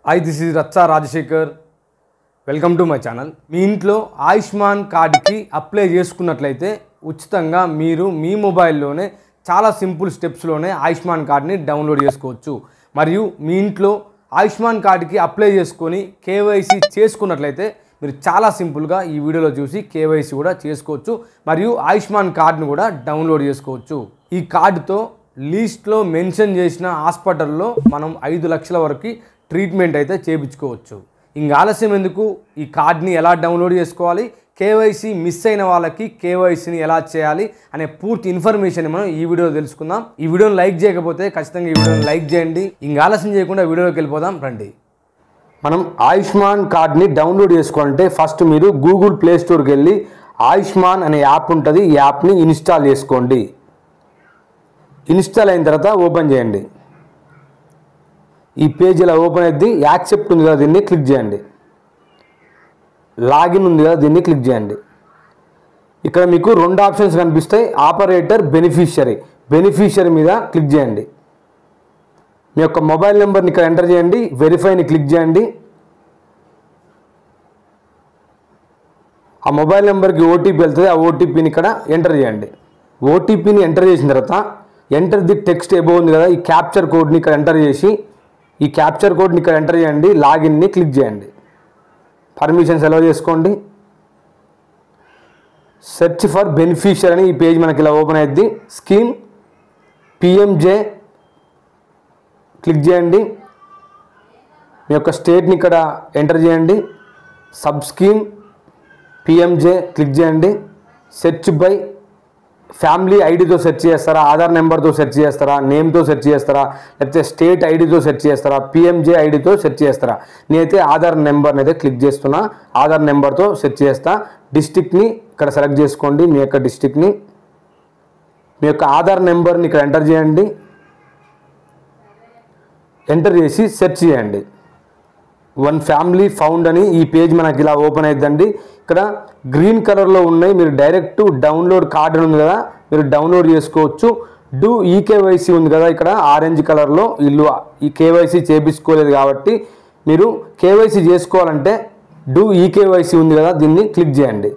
Hi, this is Ratsa Rajashekar. Welcome to my channel. మీ ఇంట్లో ఆయుష్మాన్ కార్డ్కి అప్లై చేసుకున్నట్లయితే ఉచితంగా మీరు మీ మొబైల్లోనే చాలా సింపుల్ స్టెప్స్లోనే ఆయుష్మాన్ కార్డ్ని డౌన్లోడ్ చేసుకోవచ్చు. మరియు మీ ఇంట్లో ఆయుష్మాన్ కార్డ్కి అప్లై చేసుకొని కేవైసీ చేసుకున్నట్లయితే మీరు చాలా సింపుల్గా ఈ వీడియోలో చూసి కేవైసీ కూడా చేసుకోవచ్చు. మరియు ఆయుష్మాన్ కార్డ్ని కూడా డౌన్లోడ్ చేసుకోవచ్చు. ఈ కార్డుతో లిస్ట్లో మెన్షన్ చేసిన హాస్పిటల్లో మనం 5 లక్షల వరకు ట్రీట్మెంట్ అయితే చేయించుకోవచ్చు. ఇంకా ఆలస్యం ఎందుకు, ఈ కార్డ్ని ఎలా డౌన్లోడ్ చేసుకోవాలి, కేవైసీ మిస్ అయిన వాళ్ళకి కేవైసీని ఎలా చేయాలి అనే పూర్తి ఇన్ఫర్మేషన్ మనం ఈ వీడియోలో తెలుసుకుందాం. ఈ వీడియోని లైక్ చేయకపోతే ఖచ్చితంగా ఈ వీడియోని లైక్ చేయండి. ఇంకా ఆలస్యం చేయకుండా వీడియోలోకి వెళ్ళిపోదాం రండి. మనం ఆయుష్మాన్ కార్డ్ని డౌన్లోడ్ చేసుకోవాలంటే ఫస్ట్ మీరు గూగుల్ ప్లే స్టోర్కి వెళ్ళి ఆయుష్మాన్ అనే యాప్ ఉంటుంది, ఈ యాప్ని ఇన్స్టాల్ చేసుకోండి. ఇన్స్టాల్ అయిన తర్వాత ఓపెన్ చేయండి. ఈ పేజ్ ఇలా ఓపెన్ అయ్యింది. యాక్సెప్ట్ ఉంది కదా, దీన్ని క్లిక్ చేయండి. లాగిన్ ఉంది కదా, దీన్ని క్లిక్ చేయండి. ఇక్కడ మీకు 2 ఆప్షన్స్ కనిపిస్తాయి, ఆపరేటర్, బెనిఫిషియరీ మీద క్లిక్ చేయండి. మీ యొక్క మొబైల్ నెంబర్ని ఇక్కడ ఎంటర్ చేయండి, వెరిఫైని క్లిక్ చేయండి. ఆ మొబైల్ నెంబర్కి ఓటీపీ వెళ్తుంది, ఆ ఓటీపీని ఇక్కడ ఎంటర్ చేయండి. ఓటీపీని ఎంటర్ చేసిన తర్వాత ఎంటర్ ది టెక్స్ట్ ఎబోవ్ ఉంది కదా, ఈ క్యాప్చర్ కోడ్ని ఇక్కడ ఎంటర్ చేసి ఈ క్యాప్చర్ కోడ్ని ఇక్కడ ఎంటర్ చేయండి. లాగిన్ని క్లిక్ చేయండి. పర్మిషన్స్ అలౌ చేసుకోండి. సెర్చ్ ఫర్ బెనిఫిషియరీ అని ఈ పేజ్ మనకి ఇలా ఓపెన్ అయ్యింది. స్కీమ్ పిఎంజే క్లిక్ చేయండి. మీ యొక్క స్టేట్ని ఇక్కడ ఎంటర్ చేయండి. సబ్ స్కీమ్ పిఎంజే క్లిక్ చేయండి. సెర్చ్ బై ఫ్యామిలీ ఐడితో సెర్చ్ చేస్తారా, ఆధార్ నెంబర్తో సెర్చ్ చేస్తారా, నేమ్తో సెర్చ్ చేస్తారా, లేకపోతే స్టేట్ ఐడితో సెర్చ్ చేస్తారా, పిఎంజే ఐడితో సెర్చ్ చేస్తారా. నేనైతే ఆధార్ నెంబర్ని అయితే క్లిక్ చేస్తున్నా, ఆధార్ నెంబర్తో సెర్చ్ చేస్తా. డిస్ట్రిక్ట్ని ఇక్కడ సెలెక్ట్ చేసుకోండి. మీ యొక్క డిస్ట్రిక్ట్ని, మీ యొక్క ఆధార్ నెంబర్ని ఇక్కడ ఎంటర్ చేయండి. ఎంటర్ చేసి సెర్చ్ చేయండి. వన్ ఫ్యామిలీ ఫౌండ్ అని ఈ పేజ్ మనకి ఇలా ఓపెన్ అవుతుందండి. ఇక్కడ గ్రీన్ కలర్లో ఉన్నాయి, మీరు డైరెక్ట్ డౌన్లోడ్ కార్డ్ ఉంది కదా, మీరు డౌన్లోడ్ చేసుకోవచ్చు. డూ ఈకేవైసీ ఉంది కదా, ఇక్కడ ఆరెంజ్ కలర్లో వీళ్ళు ఈ కేవైసీ చేపించుకోలేదు కాబట్టి మీరు కేవైసీ చేసుకోవాలంటే డూ ఈకేవైసీ ఉంది కదా, దీన్ని క్లిక్ చేయండి.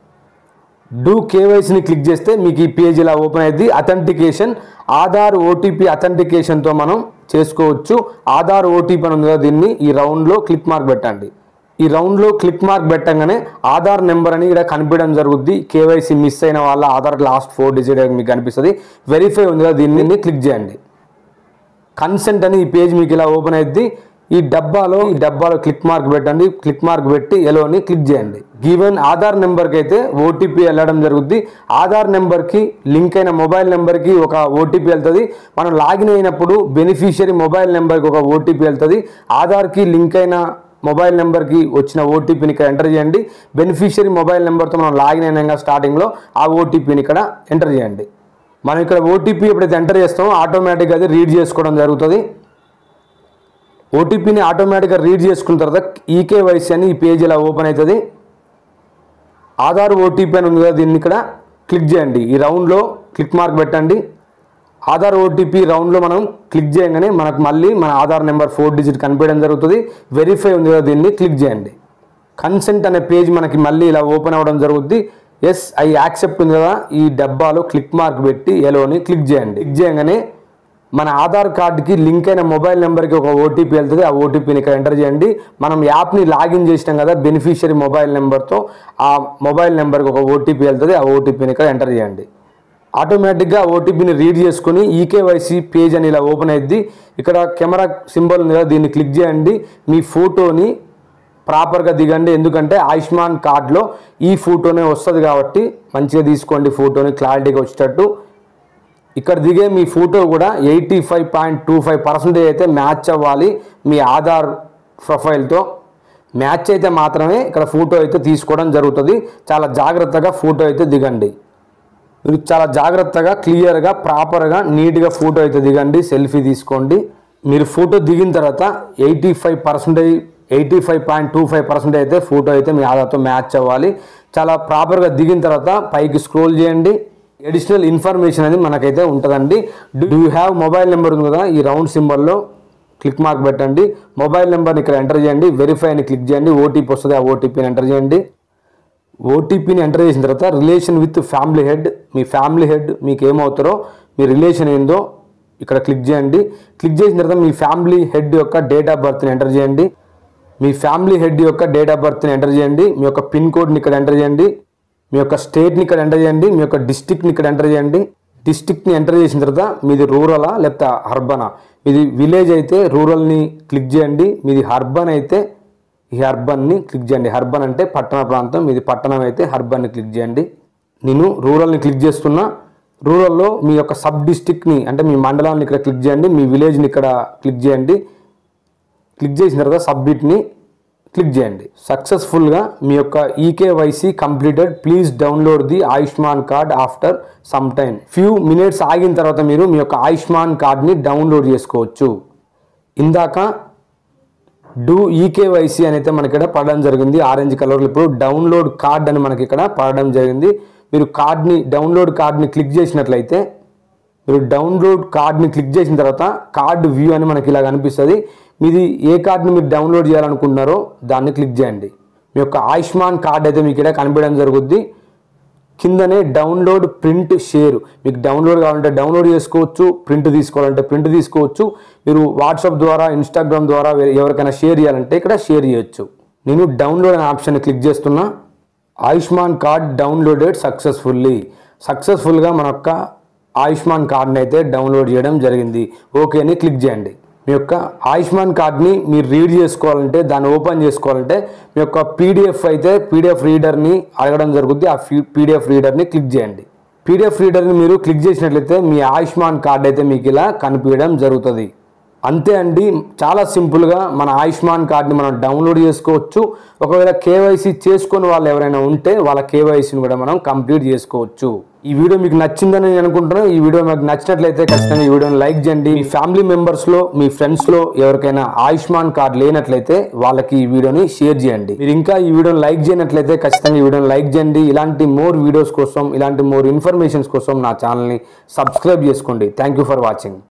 డూ కేవైసీని క్లిక్ చేస్తే మీకు ఈ పేజ్ ఇలా ఓపెన్ అయ్యింది. అథెంటికేషన్ ఆధార్ ఓటీపీ అథెంటికేషన్తో మనం చేసుకోవచ్చు. ఆధార్ ఓటీపీ అని ఉంది కదా, దీన్ని ఈ రౌండ్లో క్లిక్ మార్క్ పెట్టండి. ఈ రౌండ్లో క్లిక్ మార్క్ పెట్టగానే ఆధార్ నెంబర్ అని ఇక్కడ కనిపించడం జరుగుద్ది. కేవైసీ మిస్ అయిన వాళ్ళ ఆధార్ లాస్ట్ 4 డిజిట్ మీకు కనిపిస్తుంది. వెరిఫై ఉంది కదా, దీన్ని క్లిక్ చేయండి. కన్సెంట్ అని ఈ పేజ్ మీకు ఇలా ఓపెన్ అయ్యింది. ఈ డబ్బాలో క్లిక్ మార్క్ పెట్టండి. క్లిక్ మార్క్ పెట్టి ఎలోని క్లిక్ చేయండి. గివెన్ ఆధార్ నెంబర్కి అయితే ఓటీపీ వెళ్ళడం జరుగుద్ది. ఆధార్ నెంబర్కి లింక్ అయిన మొబైల్ నెంబర్కి ఒక ఓటీపీ వెళ్తుంది. మనం లాగిన్ అయినప్పుడు బెనిఫిషియరీ మొబైల్ నెంబర్కి ఒక ఓటీపీ వెళ్తుంది. ఆధార్కి లింక్ అయిన మొబైల్ నెంబర్కి వచ్చిన ఓటీపీని ఇక్కడ ఎంటర్ చేయండి. బెనిఫిషియరీ మొబైల్ నెంబర్తో మనం లాగిన్ అయినా స్టార్టింగ్లో ఆ ఓటీపీని ఇక్కడ ఎంటర్ చేయండి. మనం ఇక్కడ ఓటీపీ ఎప్పుడైతే ఎంటర్ చేస్తామో ఆటోమేటిక్గా అది రీడ్ చేసుకోవడం జరుగుతుంది. ఓటీపీని ఆటోమేటిక్గా రీడ్ చేసుకున్న తర్వాత ఈకేవైసీ అని ఈ పేజ్ ఇలా ఓపెన్ అవుతుంది. ఆధార్ ఓటీపీ అని ఉంది కదా, దీన్ని ఇక్కడ క్లిక్ చేయండి. ఈ రౌండ్లో క్లిక్ మార్క్ పెట్టండి. ఆధార్ ఓటీపీ రౌండ్లో మనం క్లిక్ చేయగానే మనకు మళ్ళీ మన ఆధార్ నెంబర్ 4 డిజిట్ కనిపించడం జరుగుతుంది. వెరిఫై ఉంది కదా, దీన్ని క్లిక్ చేయండి. కన్సెంట్ అనే పేజ్ మనకి మళ్ళీ ఇలా ఓపెన్ అవ్వడం జరుగుద్ది. ఎస్ ఐ యాక్సెప్ట్ ఉంది కదా, ఈ డబ్బాలో క్లిక్ మార్క్ పెట్టి ఎలోని క్లిక్ చేయండి. క్లిక్ చేయగానే మన ఆధార్ కార్డుకి లింక్ అయిన మొబైల్ నెంబర్కి ఒక ఓటీపీ వెళ్తుంది. ఆ ఓటీపీని ఇక్కడ ఎంటర్ చేయండి. మనం యాప్ని లాగిన్ చేసినాం కదా బెనిఫిషియరీ మొబైల్ నెంబర్తో, ఆ మొబైల్ నెంబర్కి ఒక ఓటీపీ వెళ్తుంది. ఆ ఓటీపీని ఇక్కడ ఎంటర్ చేయండి. ఆటోమేటిక్గా ఓటీపీని రీడ్ చేసుకుని ఈకేవైసీ పేజ్ అని ఇలా ఓపెన్ అయ్యింది. ఇక్కడ కెమెరా సింబల్ ఉంది కదా, దీన్ని క్లిక్ చేయండి. మీ ఫోటోని ప్రాపర్గా దిగండి, ఎందుకంటే ఆయుష్మాన్ కార్డ్లో ఈ ఫోటోనే వస్తుంది కాబట్టి మంచిగా తీసుకోండి, ఫోటోని క్లారిటీగా వచ్చేటట్టు. ఇక్కడ దిగే మీ ఫోటో కూడా 85.25% అయితే మ్యాచ్ అవ్వాలి. మీ ఆధార్ ప్రొఫైల్తో మ్యాచ్ అయితే మాత్రమే ఇక్కడ ఫోటో అయితే తీసుకోవడం జరుగుతుంది. చాలా జాగ్రత్తగా ఫోటో అయితే దిగండి. మీరు చాలా జాగ్రత్తగా క్లియర్గా ప్రాపర్గా నీట్గా ఫోటో అయితే దిగండి, సెల్ఫీ తీసుకోండి. మీరు ఫోటో దిగిన తర్వాత 85.25% అయితే ఫోటో అయితే మీ ఆధార్తో మ్యాచ్ అవ్వాలి. చాలా ప్రాపర్గా దిగిన తర్వాత పైకి స్క్రోల్ చేయండి. అడిషనల్ ఇన్ఫర్మేషన్ అనేది మనకైతే ఉంటుందండి. Do you have mobile number ఉంది కదా, ఈ రౌండ్ సింబల్లో క్లిక్ మార్క్ పెట్టండి. మొబైల్ నెంబర్ని ఇక్కడ ఎంటర్ చేయండి. వెరిఫై అని క్లిక్ చేయండి. ఓటీపీ వస్తుంది, ఆ ఓటీపీని ఎంటర్ చేయండి. ఓటీపీని ఎంటర్ చేసిన తర్వాత రిలేషన్ విత్ ఫ్యామిలీ హెడ్, మీ ఫ్యామిలీ హెడ్ మీకు ఏమవుతారో మీ రిలేషన్ ఏందో ఇక్కడ క్లిక్ చేయండి. క్లిక్ చేసిన తర్వాత మీ ఫ్యామిలీ హెడ్ యొక్క డేట్ ఆఫ్ బర్త్ని ఎంటర్ చేయండి. మీ ఫ్యామిలీ హెడ్ యొక్క డేట్ ఆఫ్ బర్త్ని ఎంటర్ చేయండి. మీ యొక్క పిన్ కోడ్ని ఇక్కడ ఎంటర్ చేయండి. మీ యొక్క స్టేట్ని ఇక్కడ ఎంటర్ చేయండి. మీ యొక్క డిస్ట్రిక్ట్ని ఇక్కడ ఎంటర్ చేయండి. డిస్ట్రిక్ట్ని ఎంటర్ చేసిన తర్వాత మీది రూరలా లేకపోతే అర్బనా. మీది విలేజ్ అయితే రూరల్ని క్లిక్ చేయండి. మీది అర్బన్ అయితే ఈ అర్బన్ని క్లిక్ చేయండి. అర్బన్ అంటే పట్టణ ప్రాంతం, మీది పట్టణం అయితే అర్బన్ని క్లిక్ చేయండి. నేను రూరల్ని క్లిక్ చేస్తున్నా. రూరల్లో మీ యొక్క సబ్ డిస్ట్రిక్ట్ని అంటే మీ మండలాన్ని ఇక్కడ క్లిక్ చేయండి. మీ విలేజ్ని ఇక్కడ క్లిక్ చేయండి. క్లిక్ చేసిన తర్వాత సబ్మిట్ని క్లిక్ చేయండి. సక్సెస్ఫుల్గా మీ యొక్క eKYC completed, please download the Ayushman card after some time. Few minutes ఆగిన తర్వాత మీరు మీ యొక్క ఆయుష్మాన్ కార్డ్ని డౌన్లోడ్ చేసుకోవచ్చు. ఇందాక డూ ఈకేవైసీ అని అయితే మనకి ఇక్కడ పడడం జరిగింది ఆరెంజ్ కలర్లో. ఇప్పుడు డౌన్లోడ్ కార్డ్ అని మనకి ఇక్కడ పడడం జరిగింది. మీరు డౌన్లోడ్ కార్డ్ని క్లిక్ చేసినట్లయితే మీరు డౌన్లోడ్ కార్డ్ని క్లిక్ చేసిన తర్వాత కార్డ్ వ్యూ అని మనకి ఇలా కనిపిస్తుంది. మీది ఏ కార్డ్ని మీరు డౌన్లోడ్ చేయాలనుకుంటున్నారో దాన్ని క్లిక్ చేయండి. మీ యొక్క ఆయుష్మాన్ కార్డ్ అయితే మీకు ఇక్కడ కనిపించడం జరుగుద్ది. కిందనే డౌన్లోడ్, ప్రింట్, షేర్. మీకు డౌన్లోడ్ కావాలంటే డౌన్లోడ్ చేసుకోవచ్చు, ప్రింట్ తీసుకోవాలంటే ప్రింట్ తీసుకోవచ్చు. మీరు వాట్సాప్ ద్వారా, ఇన్స్టాగ్రామ్ ద్వారా ఎవరికైనా షేర్ చేయాలంటే ఇక్కడ షేర్ చేయొచ్చు. నేను డౌన్లోడ్ అనే ఆప్షన్ క్లిక్ చేస్తున్నా. ఆయుష్మాన్ కార్డ్ డౌన్లోడెడ్ సక్సెస్ఫుల్గా మన యొక్క ఆయుష్మాన్ కార్డ్ని అయితే డౌన్లోడ్ చేయడం జరిగింది. ఓకే అని క్లిక్ చేయండి. మీ యొక్క ఆయుష్మాన్ కార్డ్ని మీరు రీడ్ చేసుకోవాలంటే, దాన్ని ఓపెన్ చేసుకోవాలంటే మీ యొక్క పీడిఎఫ్ అయితే పీడిఎఫ్ రీడర్ని అడగడం జరుగుతుంది. ఆ పీడిఎఫ్ రీడర్ని క్లిక్ చేయండి. పీడిఎఫ్ రీడర్ని మీరు క్లిక్ చేసినట్లయితే మీ ఆయుష్మాన్ కార్డ్ అయితే మీకు ఇలా కనిపించడం జరుగుతుంది. అంతే అండి, చాలా సింపుల్గా మన ఆయుష్మాన్ కార్డ్ని మనం డౌన్లోడ్ చేసుకోవచ్చు. ఒకవేళ కేవైసీ చేసుకొని వాళ్ళు ఎవరైనా ఉంటే వాళ్ళ కేవైసీని కూడా మనం కంప్లీట్ చేసుకోవచ్చు. ఈ వీడియో మీకు నచ్చిందని నేను అనుకుంటున్నాను. ఈ వీడియో మీకు నచ్చినట్లయితే ఖచ్చితంగా ఈ వీడియోని లైక్ చేయండి. మీ ఫ్యామిలీ మెంబర్స్లో, మీ ఫ్రెండ్స్లో ఎవరికైనా ఆయుష్మాన్ కార్డ్ లేనట్లయితే వాళ్ళకి ఈ వీడియోని షేర్ చేయండి. మీరు ఇంకా ఈ వీడియోని లైక్ చేయనట్లయితే ఖచ్చితంగా ఈ వీడియోని లైక్ చేయండి. ఇలాంటి మోర్ వీడియోస్ కోసం, ఇలాంటి మోర్ ఇన్ఫర్మేషన్స్ కోసం నా ఛానల్ని సబ్స్క్రైబ్ చేసుకోండి. Thank you for watching.